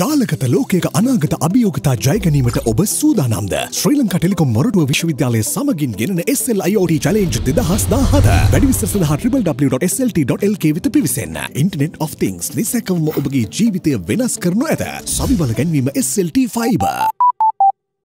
ජාලගත ලෝකයක අනාගත අභියෝගතා ජය ගැනීමට ඔබ සූදානම්ද? ශ්‍රී ලංකා ටෙලිකොම් මොරටුව විශ්වවිද්‍යාලය සමගින් ගෙනෙන SLIoT Challenge 2017. වැඩි විස්තර සඳහා www.slt.lk වෙත පිවිසෙන්න. Internet of Things නිසැකවම ඔබගේ ජීවිතය වෙනස් කරනු ඇත. සවිවල ගැන්වීම SLT Fiber.